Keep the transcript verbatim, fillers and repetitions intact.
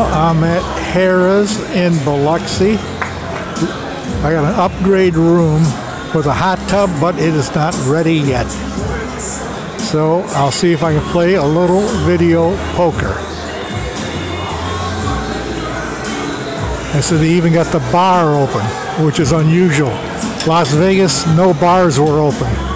Well, I'm at Harrah's in Biloxi. I got an upgrade room with a hot tub, but it is not ready yet. So I'll see if I can play a little video poker. And so they even got the bar open, which is unusual. Las Vegas, no bars were open.